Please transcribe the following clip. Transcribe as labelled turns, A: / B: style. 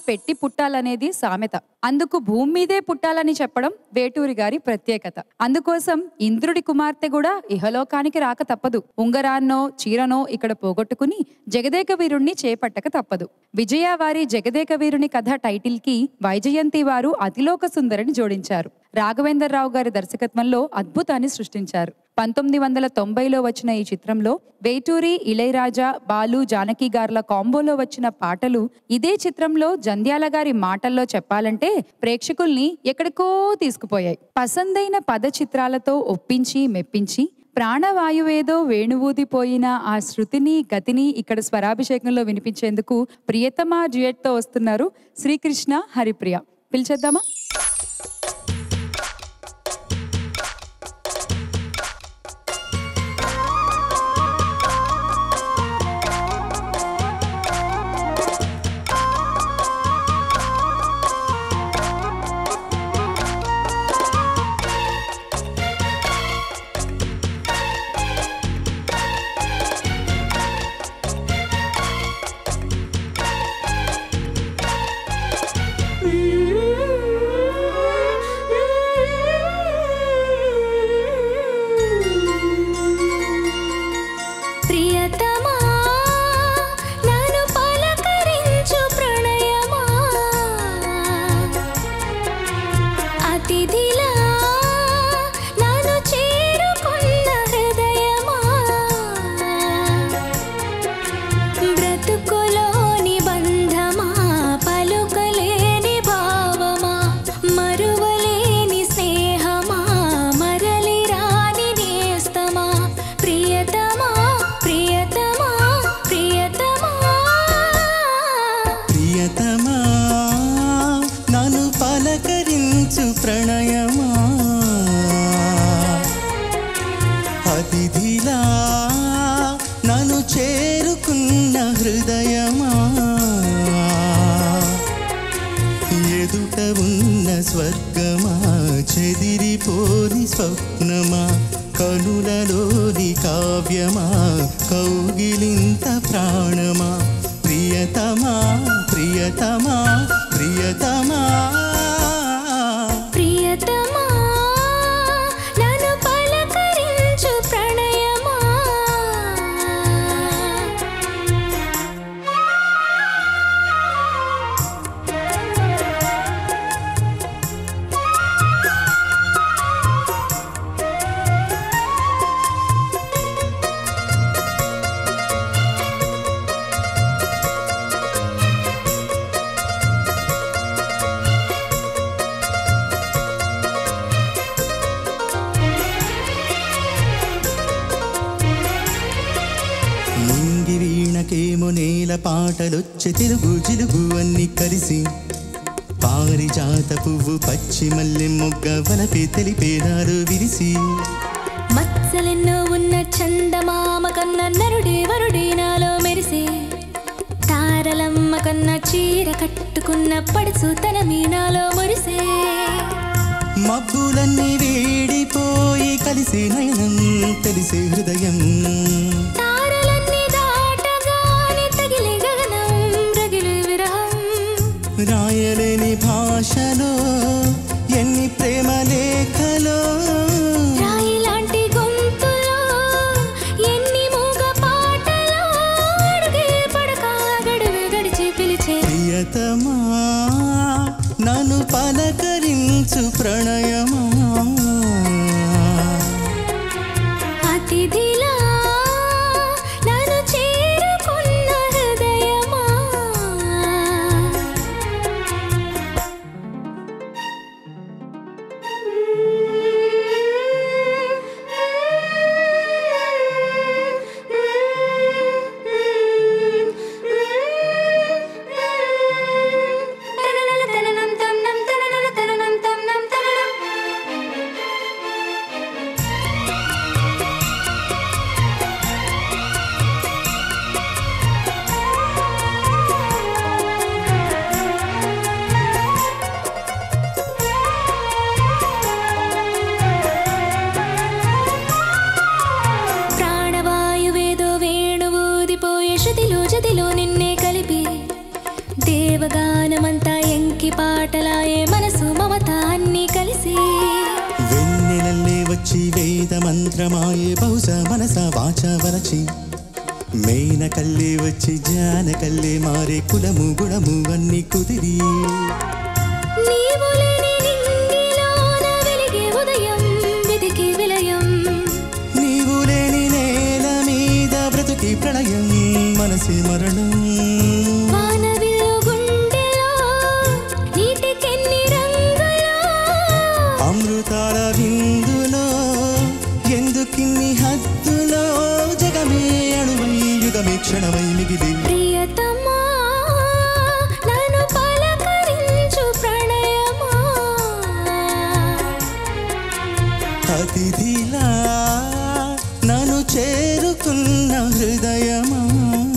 A: పెట్టి పుట్టాలనేది సామెత. అందుకు భూమి మీదే పుట్టాలని చెప్పడం వేటూరి గారి ప్రత్యేకత. అందుకోసం ఇంద్రుడి కుమార్తె కూడా ఇహలోకానికి రాక తప్పదు. ఉంగరాన్నో చీరనో ఇక్కడ పోగొట్టుకుని జగదేక వీరుణ్ణి చేపట్టక తప్పదు. విజయ వారి జగదేక వీరుని కథ టైటిల్ కి వైజయంతి వారు అతిలోక సుందరిని జోడించారు. రాఘవేంద్రరావు గారి దర్శకత్వంలో అద్భుతాన్ని సృష్టించారు. 1990లో వచ్చిన ఈ చిత్రంలో వేటూరి, ఇళయరాజా, బాలు, జానకి గార్ల కాంబోలో వచ్చిన పాటలు ఇదే చిత్రంలో జంధ్యాల గారి మాటల్లో చెప్పాలంటే ప్రేక్షకుల్ని ఎక్కడికో తీసుకుపోయాయి. పసందైన పద చిత్రాలతో ఒప్పించి మెప్పించి ప్రాణవాయువేదో వేణువూదిపోయిన ఆ శృతిని గతిని ఇక్కడ స్వరాభిషేకంలో వినిపించేందుకు ప్రియతమా డ్యూయెట్తో వస్తున్నారు శ్రీకృష్ణ, హరిప్రియ. పిలిచేద్దామా?
B: స్వర్గమా చెదిరిపోని స్వప్నమా కనులలోని కావ్యమా కౌగిలింత ప్రాణమా ప్రియతమా ప్రియతమా ప్రియతమా
C: ప్రియతమా నన్ను పలకరించు ప్రణయమా
B: నేల పాటలొచ్చే తెలుగు జిలుగు అన్ని కలిసి పారిజాత పువ్వు పచ్చి మల్లె మొగ్గ వలపే తెలిపేదారు విరిసి
C: మత్సలెన్నో ఉన్న చందమామ కన్న నరుడే వరుడే నాలో మెరిసే తారలమ్మ కన్న చీర కట్టుకున్న పడుచు తన మీనాలో మురిసే
B: మబ్బులన్నీ వేడిపోయి కలిసి నయనం తెలిసే హృదయం రాయలేని భాషలో ఎన్ని ప్రేమ లేఖలో
C: రాయిలాంటి గొంతులో ఎన్ని మూగ పాటలో అడుగే పడక గడువే గడిచి పిలిచే
B: ప్రియతమా నన్ను పలకరించు ప్రణయమా
C: అతిథిలా నన్ను చేరుకున్న హృదయమా పలికి పాటలాయే మనసు మమత అన్ని కలిసి
B: వెన్నెలల్లే వచ్చి వేద మంత్రమాయే బహుశా మనస వాచ వరచి మేన కల్లే వచ్చి జాన కల్లే మారే కులము గుణము అన్ని కుదిరి
C: నీవు లేని నింగిలోన వెలిగే ఉదయం వెతికి విలయం
B: నీవు లేని నేల మీద బ్రతుకి ప్రళయం మనసి మరణం
C: వానవిల్లు గుండెలో నీటికెన్ని రంగులో
B: అమృతాల విందులో ఎందుకిన్ని హద్దులో జగమే అణువై యుగమే క్షణమై మిగిలి
C: ప్రియతమా నన్ను పలకరించు ప్రణయమా
B: అతిథిలా నన్ను చేరుకున్న హృదయమా